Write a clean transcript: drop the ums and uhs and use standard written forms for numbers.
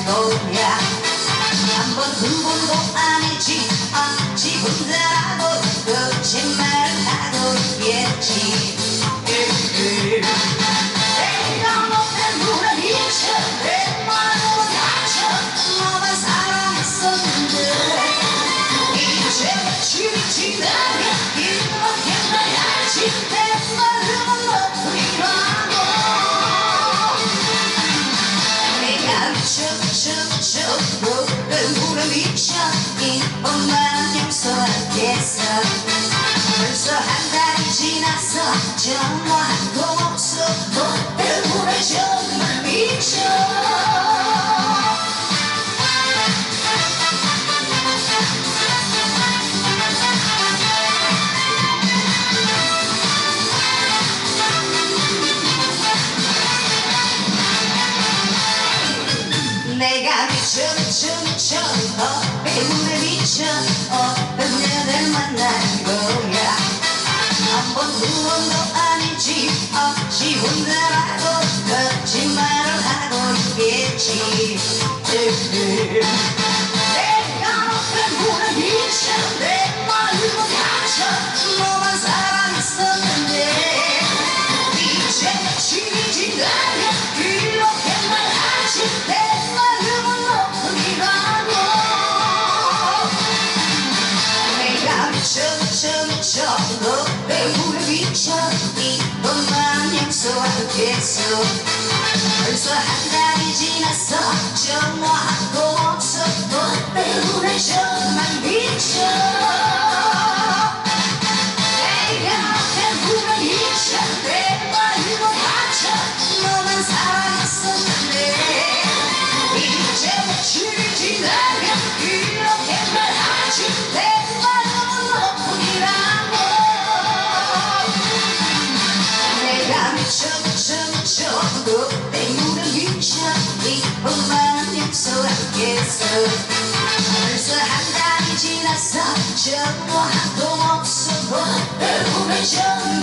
거야. 한 번 두 번도 아니지. 지 혼자라고 거짓말을 하고 있겠지. 내가 못한 물은 잊혀 내 마음은 다쳐 너만 사랑했었는데 이제 집이 지나면 이렇게 말야지. 내 마음은 너뿐이라고. 내가 미쳐 너의 물에 미쳐 이번만 용서하겠어. 벌써 한 달이 지났어. 전화한 거 없어. 너 때문에 정말 미쳐. 내가 미쳐 너 때문에 미쳐. 어떤 여자를 만난 거야. 한 번 두 번도 아니지. 지 혼자라고 거짓말을 하고 있겠지. 내가 너 때문에 미쳐 내 마음은 다쳐 너만 사랑했었는데 이제 집이 지나면 이렇게 말하지. 내 마음은 너뿐이라고. 내가 미쳐 너 때문에 미쳐 이번만 용서하겠어. 벌써 한 달이 지났어. 전화한 거 없어. 너 때문에 정말 미쳐. 내가 너 때문에 미쳐 내 마음은 다쳐 너만 사랑했었는데 이제 며칠이 지나면 이렇게 말하지. 내 마음은 너뿐이라고. 내가 미쳐 너 때문에 미쳐 이번만 용서하겠어. 벌써 한 달이 지났어. 전화한 통 없어. 너 때문에 정말